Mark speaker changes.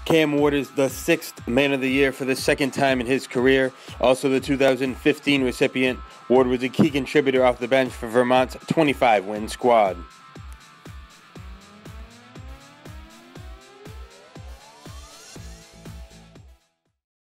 Speaker 1: Cam Ward is the 6th Man of the Year for the second time in his career. Also the 2015 recipient, Ward was a key contributor off the bench for Vermont's 25-win squad.